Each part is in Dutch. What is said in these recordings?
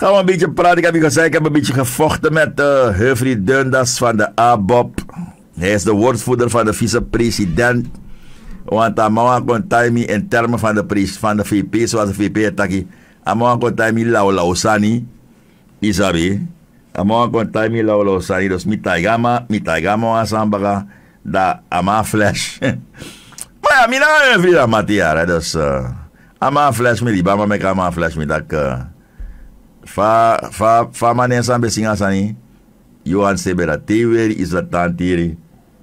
Gaan we een beetje praten. Ik heb je gezegd, ik heb een beetje gevochten met Humphrey Dundas van de ABOP. Hij is de woordvoerder van de vicepresident. Want Amawa kon time in termen van de VP, zoals de VP het taki. Amawa kon time lau sani. Isabi. Amawa kon time lau sani. Dus mitagama wasambaga da ama flash. Maar ja, mina Humphrey Matia. Dus ama flash mi liba, maar ik ama flash mi tak. Fa manen sambe singa sani. Johan Sebera Teweri is dat tantiri.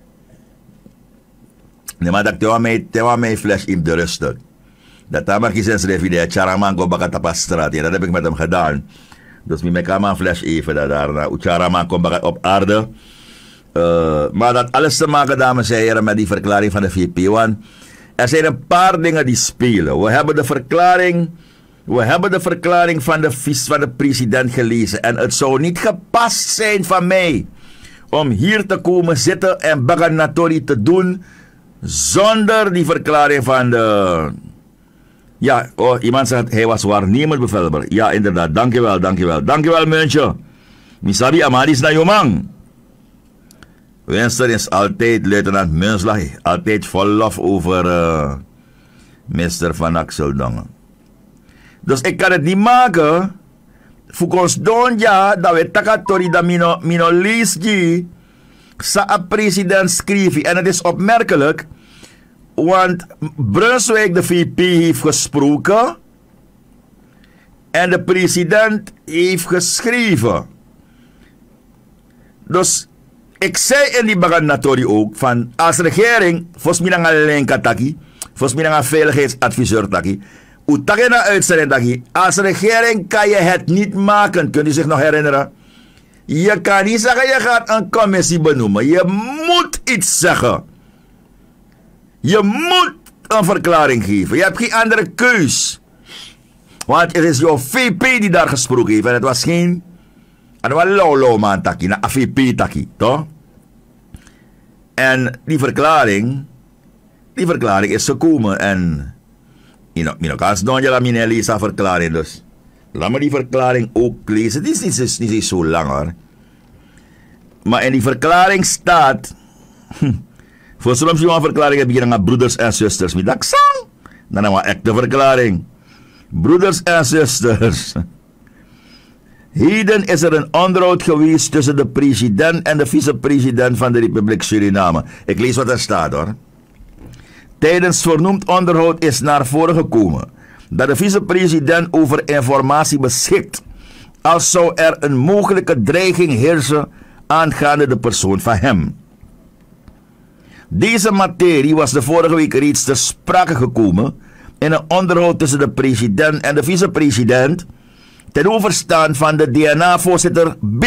Nee, maar dat tewa mij flash in de rustig. Dat tamak is een schrijf Charaman go baka tapas straat. Ja, dat heb ik met hem gedaan. Dus mi meka man flash even daarna. Charaman kom baka op aarde. Maar dat alles te maken, dames en heren, met die verklaring van de VP. Want er zijn een paar dingen die spelen. We hebben de verklaring van de president gelezen. En het zou niet gepast zijn van mij om hier te komen zitten en baganatori te doen zonder die verklaring van de... Ja, iemand zegt hij was waarnemend bevelhebber. Ja, inderdaad. Dankjewel. Dankjewel, Muntje. Misabi Amadis na Jomang. Winston is altijd, luitenant Munslag, altijd vol lof over Mr. Van Axeldongen. Dus ik kan het niet maken. Fukons don ja, dat we takatori da mino leesji sa president schreef. En het is opmerkelijk, want Brunswijk, de VP, heeft gesproken en de president heeft geschreven. Dus ik zei in die baganatori ook van als regering, volgens mij een lenkataki, volgens mij een veiligheidsadviseur taki. Utakena uitzending taki. Als regering kan je het niet maken. Kunt u zich nog herinneren? Je kan niet zeggen je gaat een commissie benoemen. Je moet iets zeggen. Je moet een verklaring geven. Je hebt geen andere keus. Want het is jouw VP die daar gesproken heeft. En het was geen... Het was lolo man taki. Een VP taki. Toch? En die verklaring is gekomen. En... Als non je la mine lezen verklaring dus. Laat me die verklaring ook lezen. Het is niet zo lang hoor. Maar in die verklaring staat... Voor soms je een verklaring heb je dan broeders en zusters. Met dat sang. Dan hebben we echt de verklaring. Broeders en zusters. Heden is er een onderhoud geweest tussen de president en de vicepresident van de Republiek Suriname. Ik lees wat er staat hoor. Tijdens vernoemd onderhoud is naar voren gekomen dat de vicepresident over informatie beschikt als zou er een mogelijke dreiging heersen aangaande de persoon van hem. Deze materie was de vorige week reeds ter sprake gekomen in een onderhoud tussen de president en de vicepresident ten overstaan van de DNA-voorzitter B.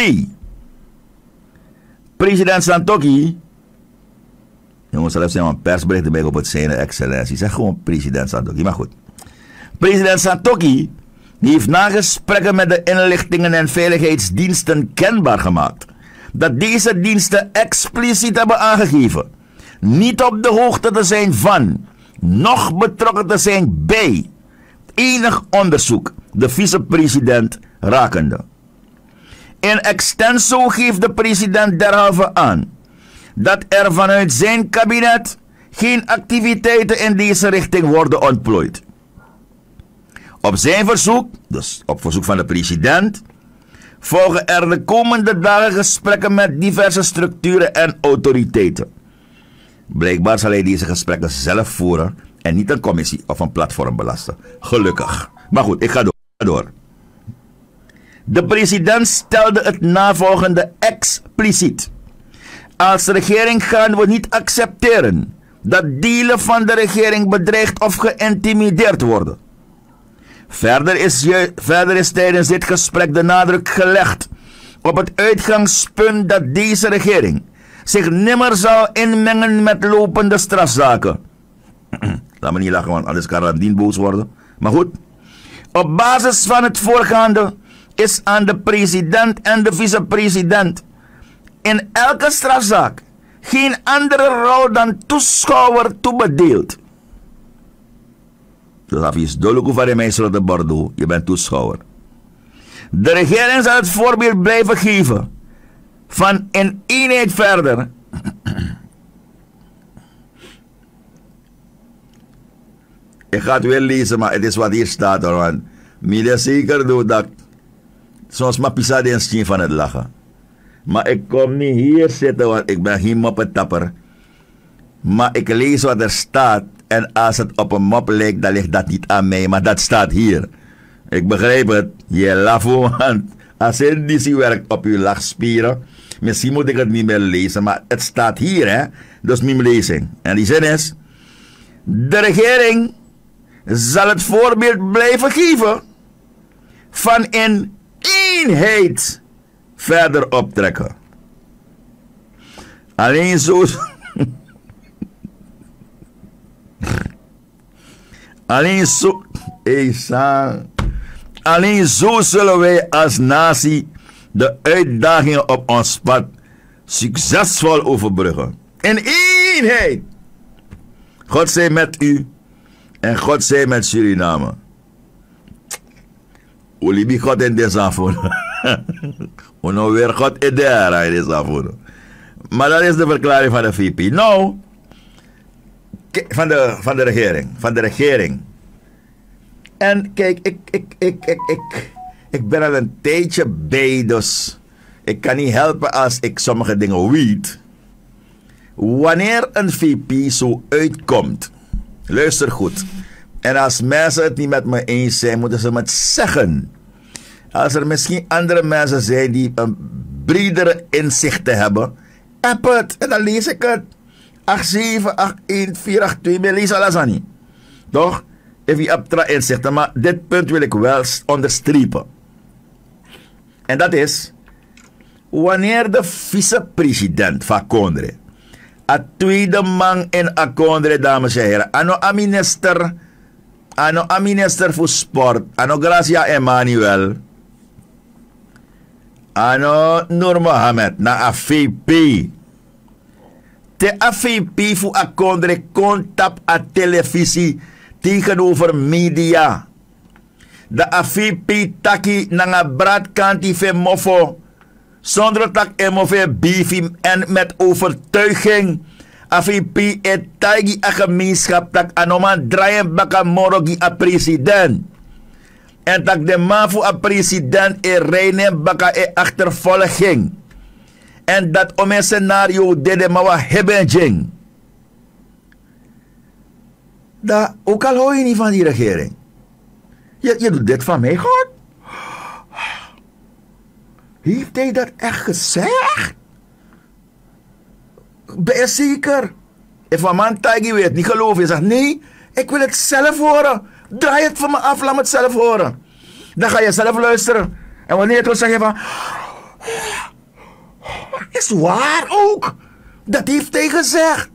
President Santokhi. Jongens, zelfs zijn een persbericht erbij op het zijn excellentie. Zeg gewoon president Santokhi, maar goed. President Santokhi heeft na gesprekken met de inlichtingen en veiligheidsdiensten kenbaar gemaakt dat deze diensten expliciet hebben aangegeven niet op de hoogte te zijn van, noch betrokken te zijn bij enig onderzoek de vicepresident rakende. In extenso geeft de president derhalve aan dat er vanuit zijn kabinet geen activiteiten in deze richting worden ontplooid. Op zijn verzoek, dus op verzoek van de president, volgen er de komende dagen gesprekken met diverse structuren en autoriteiten. Blijkbaar zal hij deze gesprekken zelf voeren en niet een commissie of een platform belasten. Gelukkig. Maar goed, ik ga door. De president stelde het navolgende expliciet. Als regering gaan we niet accepteren dat delen van de regering bedreigd of geïntimideerd worden. Verder is tijdens dit gesprek de nadruk gelegd op het uitgangspunt dat deze regering zich nimmer zal inmengen met lopende strafzaken. Laat me niet lachen, want anders kan Randien boos worden. Maar goed, op basis van het voorgaande is aan de president en de vicepresident in elke strafzaak geen andere rol dan toeschouwer toebedeeld. Dus als je is dol van de mensen de Bordeaux, je bent toeschouwer. De regering zal het voorbeeld blijven geven van in eenheid verder. Ik ga het weer lezen, maar het is wat hier staat hoor. Want midden zeker doe dat soms maar pisa de van het lachen. Maar ik kom niet hier zitten, want ik ben geen moppetapper. Maar ik lees wat er staat. En als het op een mop lijkt, dan ligt dat niet aan mij. Maar dat staat hier. Ik begrijp het. Je lafo, want als NDC werkt op uw lachspieren. Misschien moet ik het niet meer lezen. Maar het staat hier, hè. Dus mijn lezing. En die zin is: de regering zal het voorbeeld blijven geven van in eenheid verder optrekken. Alleen zo. Alleen zo zullen wij als natie de uitdagingen op ons pad succesvol overbruggen. In eenheid. God zij met u en God zij met Suriname. Olibi God in deze avond. Ono weer God in deze avond. Maar dat is de verklaring van de VP. Nou, van de regering. En kijk, ik ben al een tijdje bij, dus ik kan niet helpen als ik sommige dingen weet. Wanneer een VP zo uitkomt, luister goed. En als mensen het niet met me eens zijn, moeten ze het zeggen. Als er misschien andere mensen zijn die een bredere inzichten hebben, app het en dan lees ik het. 878142, lees alles aan niet. Toch? Even je hebt inzichten, maar dit punt wil ik wel onderstrepen. En dat is, wanneer de vicepresident van Kondre, een tweede man in Kondre, dames en heren, ano a minister voor sport, ano Gracia Emmanuel, ano Noor Mohamed, na AVP. De AVP voor Kondre kontap a televisie tegenover media. De AVP taki nanga brad kanti fe mofo. Zonder tak emofe beefy en met overtuiging. AVP et tagi a gemeenschap tak anoman draaien baka morogi a president. En tak de man voor a president e reine baka e achtervolging. En dat om een scenario de mawa hebben jing. Dat ook al hou je niet van die regering. Je doet dit van mij, God. Heeft hij dat echt gezegd? Ben je zeker? If een man Tagi weet, niet geloven, je zegt nee, ik wil het zelf horen. Draai het van me af, laat me het zelf horen. Dan ga je zelf luisteren. En wanneer het wil zeg je van, is waar ook. Dat heeft hij gezegd.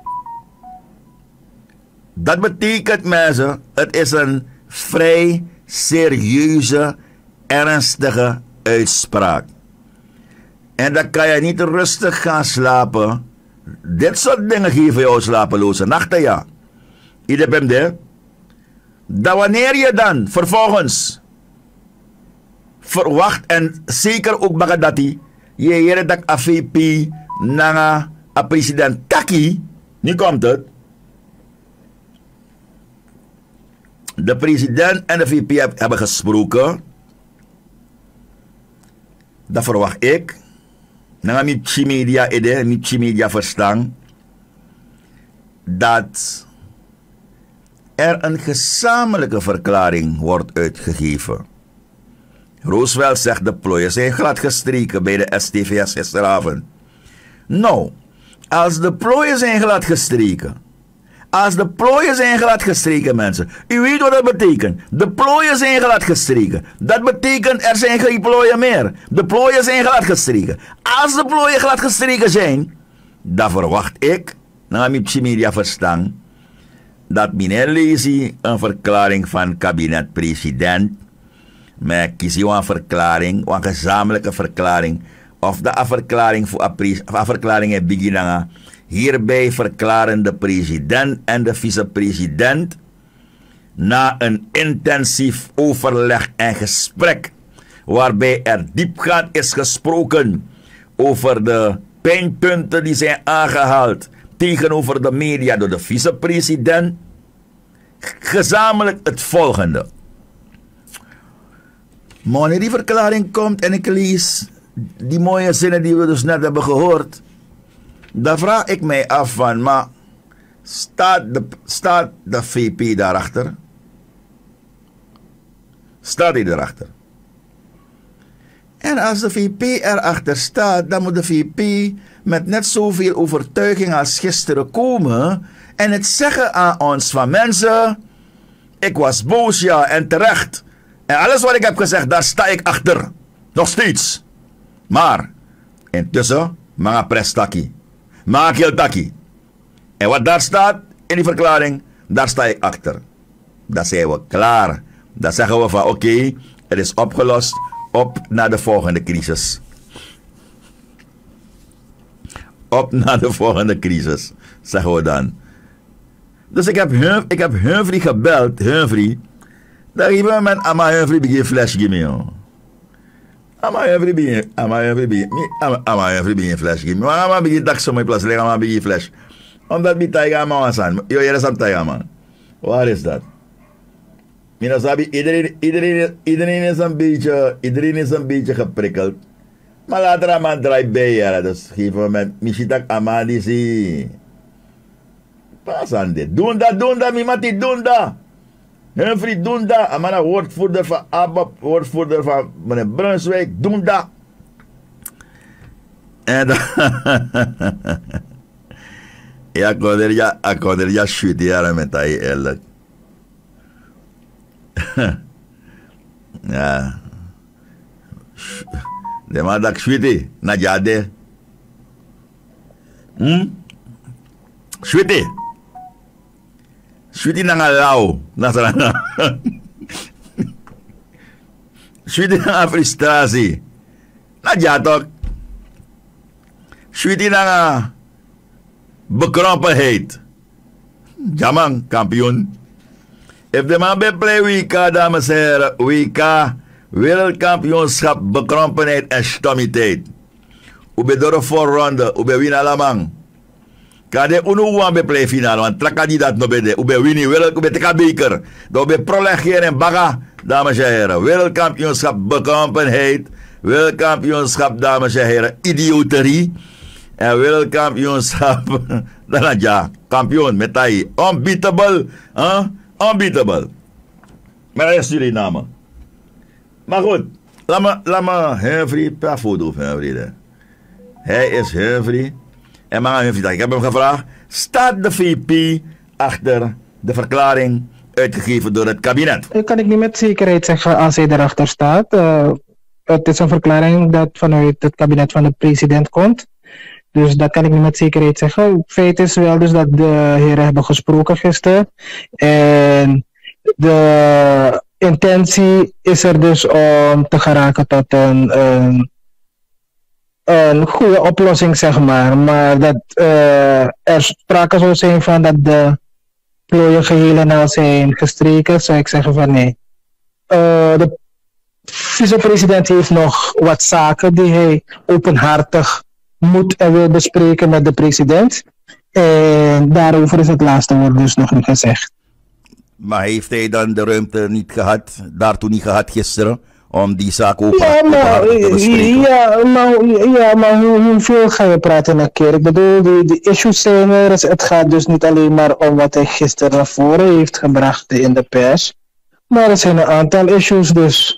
Dat betekent, mensen, het is een vrij serieuze, ernstige uitspraak. En dan kan je niet rustig gaan slapen. Dit soort dingen geven jou slapeloze nachten, ja. Ieder bent er. Dat wanneer je dan vervolgens verwacht en zeker ook bagadati, je hier dat AVP na president Taki, nu komt het. De president en de VP hebben gesproken. Dat verwacht ik. Na Michi Media Michi Media verstaan. Dat er een gezamenlijke verklaring wordt uitgegeven. Roosevelt zegt de plooien zijn glad gestreken bij de STVS gisteravond. Nou, als de plooien zijn glad gestreken. Als de plooien zijn glad gestreken, mensen. U weet wat dat betekent. De plooien zijn glad gestreken. Dat betekent er zijn geen plooien meer. De plooien zijn glad gestreken. Als de plooien glad gestreken zijn, dan verwacht ik, naar mijn media verstaan, dat meneer Lezi een verklaring van kabinet-president, maar kies je een verklaring, een gezamenlijke verklaring, of de verklaring voor een verklaring in beginnen. Hierbij verklaren de president en de vicepresident na een intensief overleg en gesprek waarbij er diepgaand is gesproken over de pijnpunten die zijn aangehaald tegenover de media door de vicepresident. Gezamenlijk het volgende. Maar wanneer die verklaring komt en ik lees die mooie zinnen die we dus net hebben gehoord, dan vraag ik mij af van, maar staat de VP daarachter? Staat hij erachter? En als de VP erachter staat, dan moet de VP met net zoveel overtuiging als gisteren komen en het zeggen aan ons van mensen, ik was boos, ja, en terecht. En alles wat ik heb gezegd, daar sta ik achter. Nog steeds. Maar, intussen, mga prestaki. Mga kiltaki. En wat daar staat in die verklaring, daar sta ik achter. Dan zijn we klaar. Dan zeggen we van oké, het is opgelost. Op naar de volgende crisis. Op naar de volgende crisis, zeggen we dan. Dus ik heb Humphrey gebeld, Humphrey. Dan geef me met Ama Humphrey begin flash gimme, joh. Ama Humphrey begin flash gimme. Maar Ama begin taxo mijn plaats, leg Ama begin flash. Omdat die taiga man was aan. Yo, hier is een taiga man. Waar is dat? Mina sabi, iedereen is een beetje geprikkeld. Maar later aan man draait bij, ja. Dus geef me met Mishitak Amadi zie. Pas aan dit. Doen dat, Mimati, doen dat. Humphrey, doen dat. Amana, woordvoerder van Abab, woordvoerder van meneer Brunswijk, doen dat. En dan... ja, ik kon er ja schieten met hij eerlijk. Ja. De man dat schieten, na jade. Schieten. Schieten na lauw. Schieten na frustratie. Na jade. Schieten na bekrompenheid. Jamang, kampioen. If de man bij play WK, dames en heren, WK, wereldkampioenschap, bekrompenheid en stommiteit. Ube door de voorronde, ube win alamang. Kan de unu bij play finale, want traka die dat no bede. Ube wini, ube teka beker. Dan ube prolegeren en baga, dames en heren. Wereldkampioenschap, bekrompenheid. Wereldkampioenschap, dames en heren, idioterie. En wereldkampioenschap, dan ja, kampioen met hij. Unbeatable, unbeatable. Maar dat is Suriname. Maar goed, laat me Humphrey per foto van Humphrey. Hij is Humphrey. En maar Humphrey, ik heb hem gevraagd, staat de VP achter de verklaring uitgegeven door het kabinet? Dat kan ik niet met zekerheid zeggen als hij erachter staat. Het is een verklaring dat vanuit het kabinet van de president komt. Dus dat kan ik niet met zekerheid zeggen. Het feit is wel dus dat de heren hebben gesproken gisteren. En de intentie is er dus om te geraken tot een goede oplossing, zeg maar. Maar dat er sprake zou zijn van dat de plooien geheel en al zijn gestreken, zou ik zeggen van nee. De vicepresident heeft nog wat zaken die hij openhartig moet en wil bespreken met de president. En daarover is het laatste woord dus nog niet gezegd. Maar heeft hij dan de ruimte niet gehad, daartoe niet gehad gisteren, om die zaak te bespreken? Ja, maar hoeveel ga je praten een keer? Ik bedoel, de issues zijn er. Het gaat dus niet alleen maar om wat hij gisteren naar voren heeft gebracht in de pers. Maar er zijn een aantal issues, dus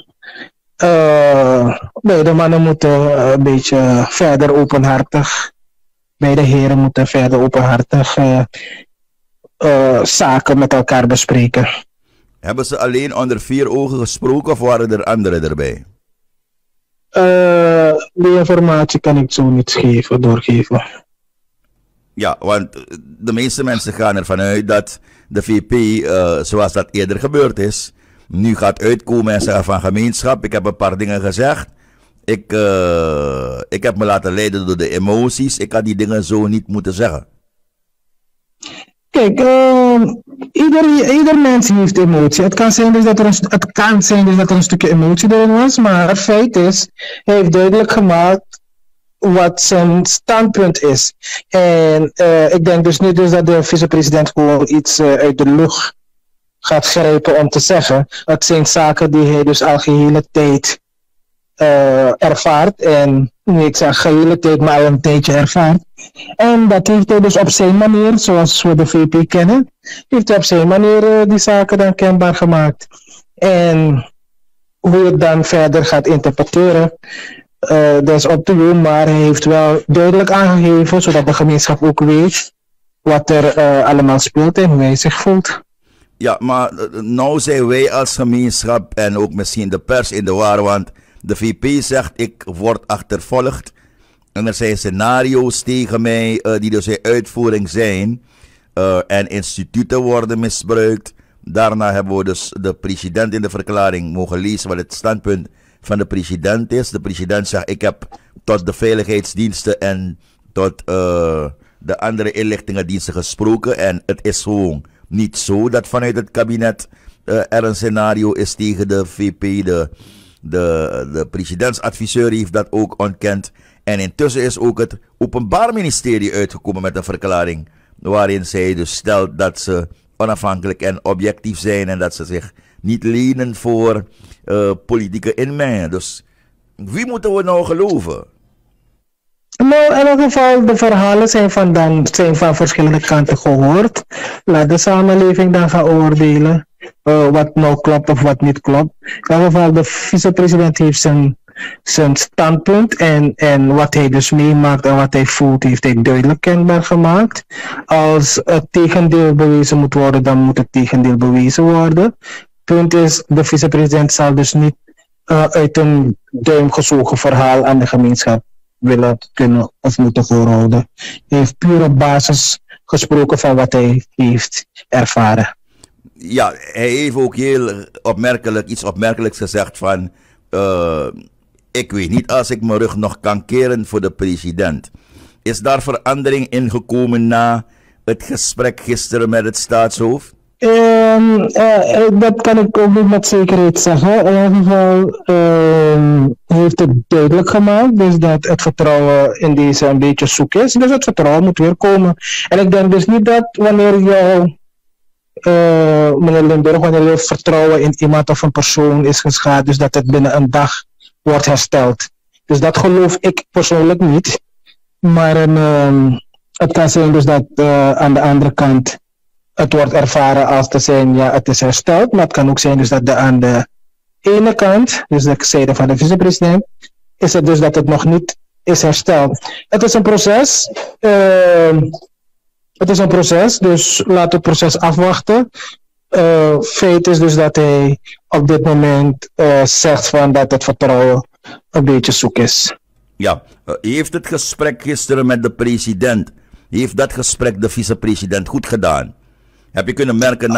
beide mannen moeten een beetje verder openhartig, beide heren moeten verder openhartig zaken met elkaar bespreken. Hebben ze alleen onder 4 ogen gesproken of waren er anderen erbij? Die informatie kan ik zo niet doorgeven. Ja, want de meeste mensen gaan ervan uit dat de VP, zoals dat eerder gebeurd is, nu gaat uitkomen en zeggen van gemeenschap, ik heb een paar dingen gezegd. Ik heb me laten leiden door de emoties. Ik had die dingen zo niet moeten zeggen. Kijk, ieder mens heeft emotie. Het kan zijn dus dat er een stukje emotie erin was, maar het feit is, hij heeft duidelijk gemaakt wat zijn standpunt is. En ik denk dus niet dus dat de vicepresident gewoon iets uit de lucht gaat grijpen om te zeggen. Het zijn zaken die hij dus al gehele tijd ervaart. En ik zeg gehele tijd, maar al een tijdje ervaart. En dat heeft hij dus op zijn manier, zoals we de VP kennen, heeft hij op zijn manier die zaken dan kenbaar gemaakt. En hoe het dan verder gaat interpreteren, dat is op te doen, maar hij heeft wel duidelijk aangegeven, zodat de gemeenschap ook weet wat er allemaal speelt en hoe hij zich voelt. Ja, maar nou zijn wij als gemeenschap en ook misschien de pers in de war, want de VP zegt ik word achtervolgd en er zijn scenario's tegen mij die dus in uitvoering zijn en instituten worden misbruikt. Daarna hebben we dus de president in de verklaring mogen lezen wat het standpunt van de president is. De president zegt ik heb tot de veiligheidsdiensten en tot de andere inlichtingendiensten gesproken en het is gewoon niet zo dat vanuit het kabinet er een scenario is tegen de VP. De presidentsadviseur heeft dat ook ontkend. En intussen is ook het Openbaar Ministerie uitgekomen met een verklaring waarin zij dus stelt dat ze onafhankelijk en objectief zijn en dat ze zich niet lenen voor politieke inmenging. Dus wie moeten we nou geloven? Nou, in ieder geval, de verhalen zijn van verschillende kanten gehoord. Laat de samenleving dan gaan oordelen wat nou klopt of wat niet klopt. In ieder geval, de vicepresident heeft zijn standpunt en wat hij dus meemaakt en wat hij voelt, heeft hij duidelijk kenbaar gemaakt. Als het tegendeel bewezen moet worden, dan moet het tegendeel bewezen worden. Punt is, de vicepresident zal dus niet uit een duim gezogen verhaal aan de gemeenschap willen kunnen of moeten voorhouden. Hij heeft puur op basis gesproken van wat hij heeft ervaren. Ja, hij heeft ook heel opmerkelijk iets opmerkelijks gezegd van ik weet niet als ik mijn rug nog kan keren voor de president. Is daar verandering in gekomen na het gesprek gisteren met het staatshoofd? Dat kan ik ook niet met zekerheid zeggen. In ieder geval heeft het duidelijk gemaakt dus dat het vertrouwen in deze een beetje zoek is. Dus het vertrouwen moet weer komen. En ik denk dus niet dat wanneer meneer Limburg, wanneer je vertrouwen in iemand of een persoon is geschaad, dus dat het binnen een dag wordt hersteld. Dus dat geloof ik persoonlijk niet. Maar het kan zijn dus dat aan de andere kant het wordt ervaren als te zijn, ja, het is hersteld. Maar het kan ook zijn dus dat aan de ene kant, dus de zijde van de vicepresident, is het dus dat het nog niet is hersteld. Het is een proces. Dus laat het proces afwachten. Feit is dus dat hij op dit moment zegt van dat het vertrouwen een beetje zoek is. Ja, heeft het gesprek gisteren met de president, heeft dat gesprek de vicepresident goed gedaan? Heb je kunnen merken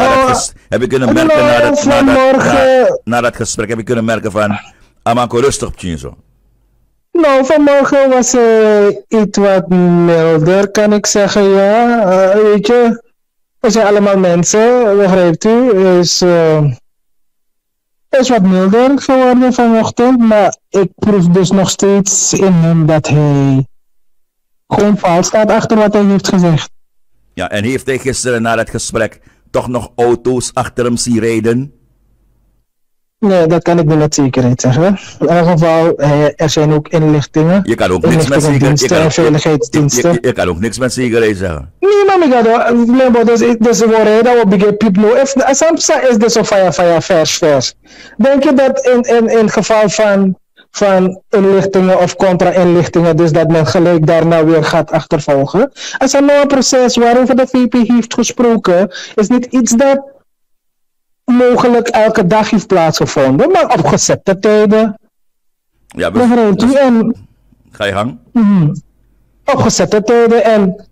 na dat gesprek, heb je kunnen merken van Amanko rustig op Chinzo? Nou, vanmorgen was iets wat milder, kan ik zeggen, ja. Weet je, we zijn allemaal mensen, begrijpt u, is wat milder geworden vanochtend, maar ik proef dus nog steeds in hem dat hij gewoon vals staat achter wat hij heeft gezegd. Ja, en heeft hij gisteren na dat gesprek toch nog auto's achter hem zien rijden? Nee, dat kan ik niet met zekerheid zeggen. In ieder geval, er zijn ook inlichtingen. Je kan ook niks met zekerheid. Je kan ook niks met zekerheid zeggen. Nee, maar ik dus we rijden op de people. Soms is dus zo vers. Denk je dat in geval van inlichtingen of contra-inlichtingen, dus dat men gelijk daarna weer gaat achtervolgen? Als er nou een proces waarover de VP heeft gesproken, is niet iets dat mogelijk elke dag heeft plaatsgevonden, maar op gezette tijden. Ja, ga je gang? Op gezette tijden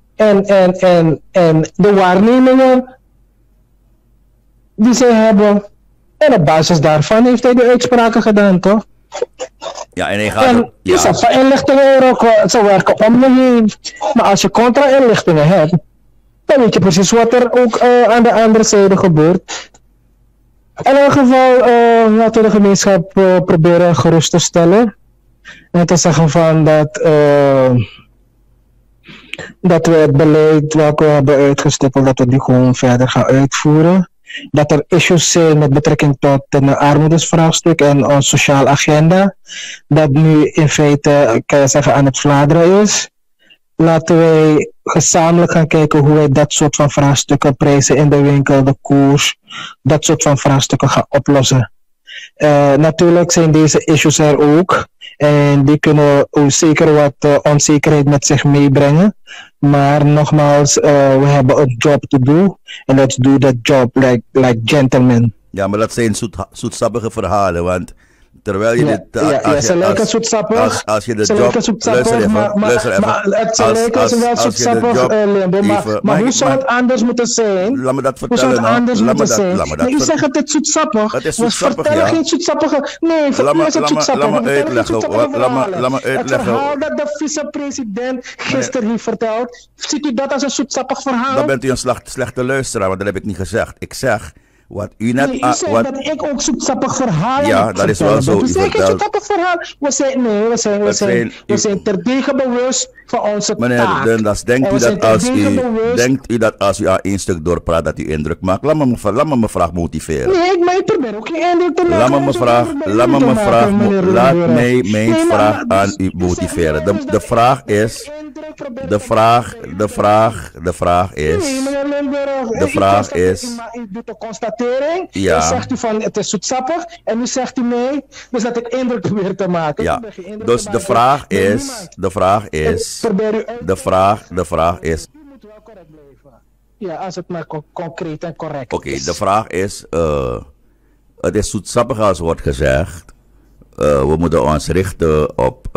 en de waarnemingen die zij hebben. En op basis daarvan heeft hij de uitspraken gedaan, toch? Ja, en hij gaat... Je zegt van inlichtingen ook, ze werken om je heen. Maar als je contra-inlichtingen hebt, Dan weet je precies wat er ook aan de andere zijde gebeurt. In elk geval laten we de gemeenschap proberen gerust te stellen. En te zeggen van dat we het beleid wat we hebben uitgestippeld, dat we die gewoon verder gaan uitvoeren. Dat er issues zijn met betrekking tot een armoedesvraagstuk en ons sociaal agenda. Dat nu in feite, kan je zeggen, aan het fladeren is. Laten wij gezamenlijk gaan kijken hoe wij dat soort van vraagstukken, prijzen in de winkel, de koers, dat soort van vraagstukken gaan oplossen. Natuurlijk zijn deze issues er ook en die kunnen ook zeker wat onzekerheid met zich meebrengen. Maar nogmaals, we hebben een job to do en let's do that job like gentlemen. Ja, maar dat zijn zoetsappige verhalen, want terwijl je dit... Ze lijken zoetsappig. Als je de job... Luister even. Maar het lijken wel zoetsappig, Limbo. Maar hoe zou het anders moeten zijn? Laat me dat vertellen. Hoe zou het anders moeten zijn? Nee, u zegt het is zoetsappig. Het is zoetsappig, ja. Geen zoetsappige... Nee, voor u is het zoetsappig. Laat me uitleggen. Het verhaal dat de vicepresident gisteren heeft verteld, ziet u dat als een zoetsappig verhaal? Dan bent u een slechte luisteraar, want dat heb ik niet gezegd. Ik zeg... Wat u net... Nee, u zegt dat ik ook zoetsappig verhaal heb. Ja, dat is wel zo. We zijn geen zoetsappig verhaal. We zijn terdege bewust van onze taak. Meneer Dundas, denkt u dat als u aan één stuk doorpraat dat u indruk maakt? Laat me mijn vraag motiveren. Nee, maar ik probeer ook geen indruk te maken. Laat mij mijn vraag aan u motiveren. De vraag is... De vraag is... U doet een constatering. Ja. Dan zegt u van het is zoetsappig. En nu zegt u nee. Dus dat ik indruk probeer te maken. Ja. Dus de vraag is... De vraag is... U moet wel correct blijven. Ja, als het maar concreet en correct is. Oké, de vraag is... het is zoetsappig als wordt gezegd. We moeten ons richten op...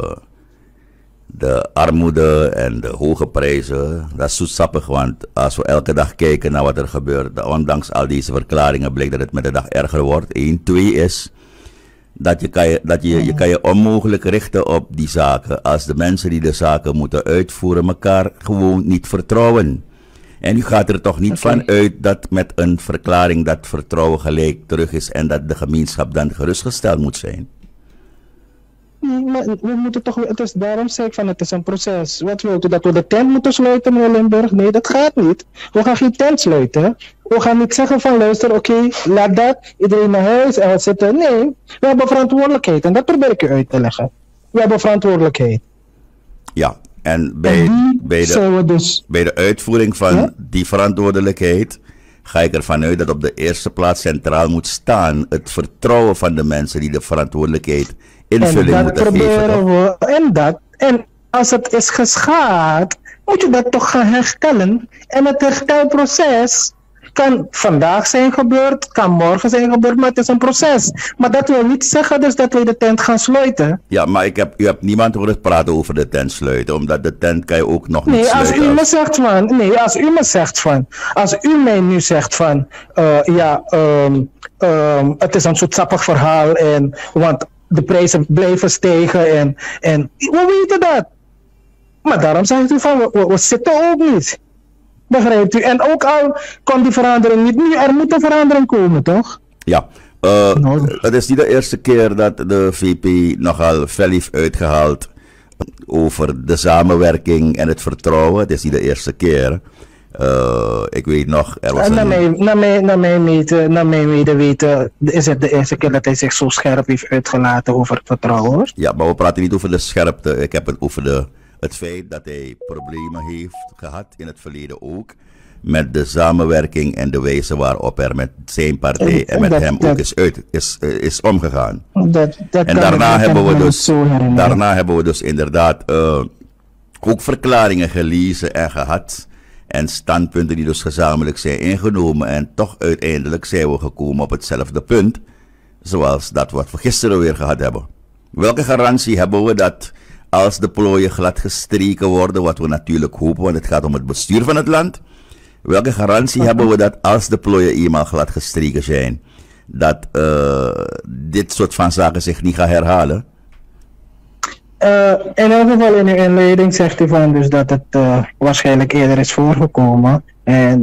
de armoede en de hoge prijzen, dat is zoetsappig, want als we elke dag kijken naar wat er gebeurt, ondanks al deze verklaringen blijkt dat het met de dag erger wordt. 1, 2 is dat je kan je onmogelijk richten op die zaken als de mensen die de zaken moeten uitvoeren elkaar gewoon niet vertrouwen. En u gaat er toch niet van uit dat met een verklaring dat vertrouwen gelijk terug is en dat de gemeenschap dan gerustgesteld moet zijn. Maar we moeten toch, het is, daarom zeg ik van het is een proces. Wat wilt u, dat we de tent moeten sluiten, meneer Limburg? Nee, dat gaat niet. We gaan geen tent sluiten. We gaan niet zeggen van luister, oké, laat dat, iedereen naar huis en we zitten. Nee, we hebben verantwoordelijkheid en dat probeer ik u uit te leggen. We hebben verantwoordelijkheid. Ja, en bij de uitvoering van die verantwoordelijkheid ga ik ervan uit dat op de eerste plaats centraal moet staan het vertrouwen van de mensen die de verantwoordelijkheid invulling moeten geven. En als het is geschaad, moet je dat toch gaan herstellen. En het herstelproces kan vandaag zijn gebeurd, kan morgen zijn gebeurd, maar het is een proces. Maar dat wil niet zeggen dus dat wij de tent gaan sluiten. Ja, maar u hebt niemand horen praten over de tent sluiten, omdat de tent kan je ook nog niet sluiten. Als u mij nu zegt van, het is een zoetsappig verhaal, want de prijzen blijven stijgen en we weten dat. Maar daarom zegt u van, we zitten ook niet. Begrijpt u? En ook al komt die verandering niet nu, er moet een verandering komen, toch? Ja, het is niet de eerste keer dat de VP nogal fel heeft uitgehaald over de samenwerking en het vertrouwen. Het is niet de eerste keer. Ik weet nog, er was naar mijn weten is het de eerste keer dat hij zich zo scherp heeft uitgelaten over het vertrouwen, hoor. Ja, maar we praten niet over de scherpte. Ik heb het over het feit dat hij problemen heeft gehad in het verleden ook met de samenwerking en de wijze waarop er met zijn partij en met hem ook is omgegaan. En daarna hebben we dus inderdaad ook verklaringen gelezen en gehad en standpunten die dus gezamenlijk zijn ingenomen en toch uiteindelijk zijn we gekomen op hetzelfde punt zoals dat wat we gisteren weer gehad hebben. Welke garantie hebben we dat als de plooien glad gestreken worden, wat we natuurlijk hopen, want het gaat om het bestuur van het land. Welke garantie hebben we dat als de plooien eenmaal glad gestreken zijn, dat dit soort van zaken zich niet gaan herhalen? In elk geval in uw inleiding zegt u van dus dat het waarschijnlijk eerder is voorgekomen. En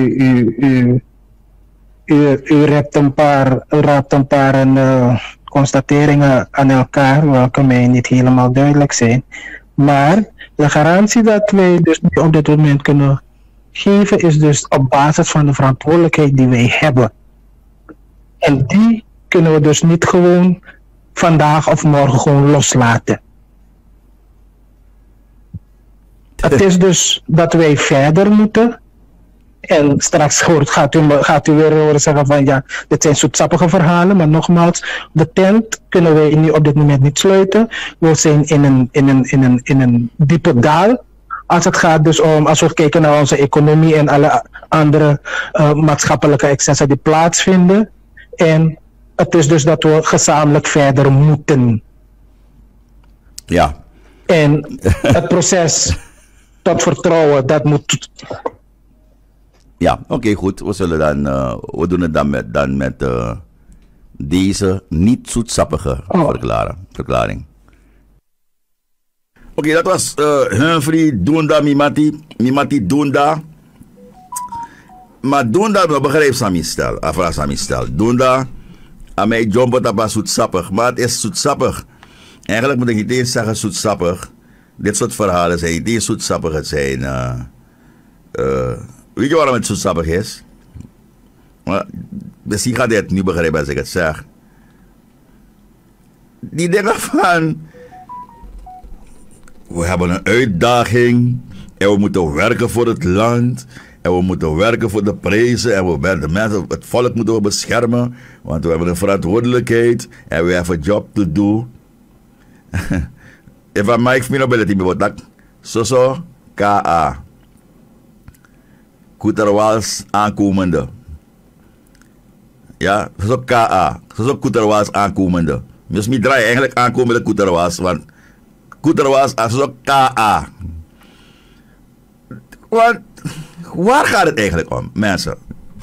u raapt een paar constateringen aan elkaar, welke mij niet helemaal duidelijk zijn. Maar de garantie dat wij dus op dit moment kunnen geven is dus op basis van de verantwoordelijkheid die wij hebben. En die kunnen we dus niet gewoon vandaag of morgen gewoon loslaten. Het is dus dat wij verder moeten. En straks gaat u weer horen zeggen van ja, dit zijn zoetsappige verhalen. Maar nogmaals, de tent kunnen wij nu op dit moment niet sluiten. We zijn in een diepe daal. Als het gaat dus om, als we kijken naar onze economie en alle andere maatschappelijke excessen die plaatsvinden. En het is dus dat we gezamenlijk verder moeten. Ja. En het proces tot vertrouwen, dat moet. Ja, oké, goed. We zullen dan, we doen het dan met deze niet zoetsappige verklaring. Oké, dat was Humphrey Dunda Mimati Dunda. Maar Dunda, we begrijpen Sami stel. Afra Sami stel. Dunda, aan mij jumbo tapa zoetsappig. Maar het is zoetsappig. Eigenlijk moet ik niet eens zeggen zoetsappig. Dit soort verhalen zijn niet eens zoetsappig. Het zijn... weet je waarom het zoetsappig is? Maar, misschien gaat hij het nu begrijpen als ik het zeg. Die dingen van... We hebben een uitdaging. En we moeten werken voor het land. En we moeten werken voor de prijzen. En de mensen, het volk moeten we beschermen. Want we hebben een verantwoordelijkheid. En we hebben een job to do. If I make me ability, me wat zo K.A. Koeterwals aankomende. Ja, zo K.A. Zo Koeterwals aankomende. Dus me draai eigenlijk aankomende Koeterwals. Want Koeterwals als zo K.A. Want waar gaat het eigenlijk om, mensen?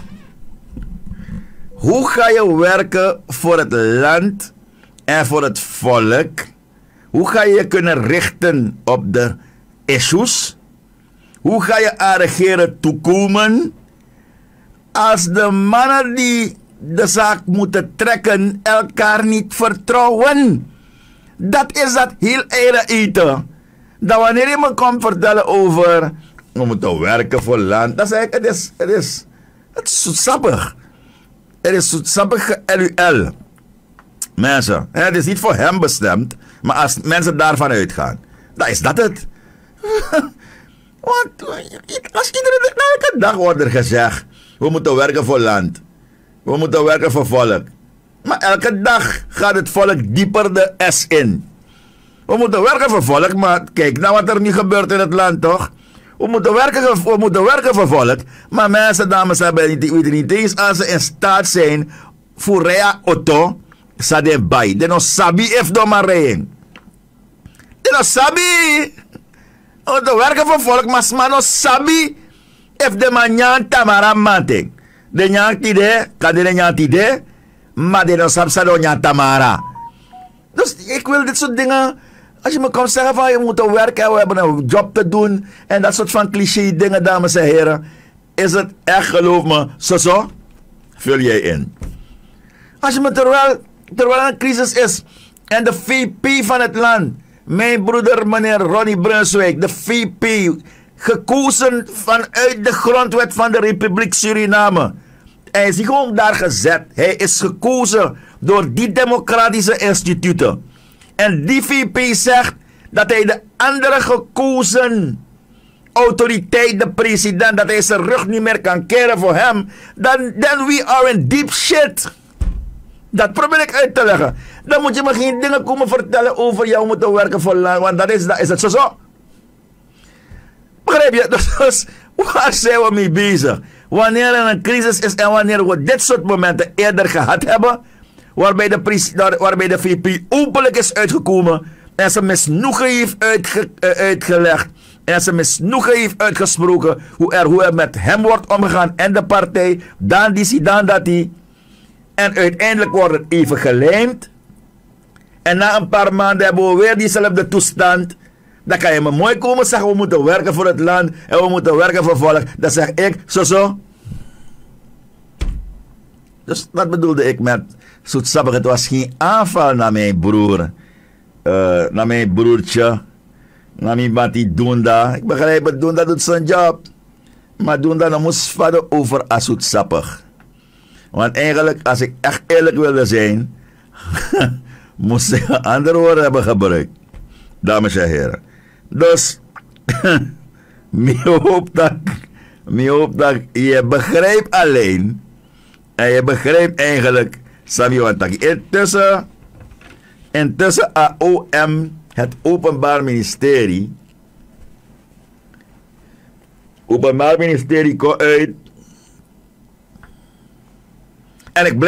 Hoe ga je werken voor het land en voor het volk? Hoe ga je je kunnen richten op de issues? Hoe ga je aan regeren toekomen als de mannen die de zaak moeten trekken elkaar niet vertrouwen? Dat is dat heel eigen eten. Dat wanneer je me komt vertellen over we moeten werken voor land, dan zeg ik het is zoetsappig. Het is zoetsappig LUL. Mensen, het is niet voor hem bestemd, maar als mensen daarvan uitgaan, dan is dat het. Want als elke dag wordt er gezegd, we moeten werken voor land. We moeten werken voor volk. Maar elke dag gaat het volk dieper de S in. We moeten werken voor volk, maar kijk nou wat er nu gebeurt in het land, toch? We moeten werken voor volk, maar mensen, dames en heren, weten niet eens als ze in staat zijn voor rijden auto, ze zijn bij. De no sabi if do maar rijden. De no sabi. We moeten werken voor volk, maar ze no sabi if de man nyan tamara manting. De nyan tide, kan de nyan tide, maar de no sab sa do nyan tamara. Dus ik wil dit soort dingen. Als je me komt zeggen van je moet werken, we hebben een job te doen en dat soort van cliché dingen, dames en heren, is het echt, geloof me, zo, vul jij in. Als je me terwijl een crisis is en de VP van het land, mijn broeder meneer Ronnie Brunswijk, de VP, gekozen vanuit de grondwet van de Republiek Suriname. Hij is niet gewoon daar gezet, hij is gekozen door die democratische instituten. En die VP zegt dat hij de andere gekozen autoriteit, de president, dat hij zijn rug niet meer kan keren voor hem, dan we are in deep shit. Dat probeer ik uit te leggen. Dan moet je me geen dingen komen vertellen over jou moeten werken voor land, want dat is het zo. Begrijp je? Dus waar zijn we mee bezig? Wanneer er een crisis is en wanneer we dit soort momenten eerder gehad hebben, waarbij de VP openlijk is uitgekomen en ze misnoegen heeft uitgelegd en ze misnoegen heeft uitgesproken hoe er met hem wordt omgegaan en de partij, dan dat die. En uiteindelijk wordt het even gelijmd En na een paar maanden hebben we weer diezelfde toestand. Dan kan je me mooi komen zeggen, we moeten werken voor het land en we moeten werken voor volk. Dan zeg ik, zo. Dus wat bedoelde ik met zoetsappig? Het was geen aanval naar mijn broer. Naar mijn broertje. Naar mijn bati Dunda. Ik begrijp het, Dunda doet zijn job. Maar Dunda dan moest vader over als zoetsappig. Want eigenlijk, als ik echt eerlijk wilde zijn, moest ik een ander woord hebben gebruikt. Dames en heren. Dus, ik hoop dat je begrijpt alleen. En je begrijpt eigenlijk, Sabi Wantaki. Intussen AOM, het Openbaar Ministerie. Openbaar Ministerie komt uit. En ik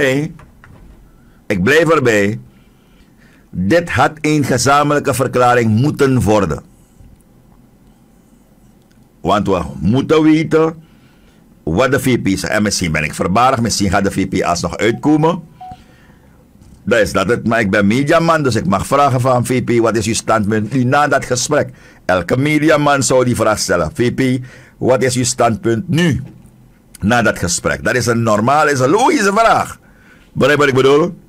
blijf erbij. Dit had een gezamenlijke verklaring moeten worden. Want we moeten weten wat de VP is. En misschien ben ik verbaasd, misschien gaat de VP alsnog uitkomen. Dat is dat het, maar ik ben mediaman, dus ik mag vragen van VP, wat is uw standpunt nu na dat gesprek? Elke mediaman zou die vraag stellen. VP, wat is uw standpunt nu na dat gesprek? Dat is een normale, is een logische vraag. Begrijp wat ik bedoel?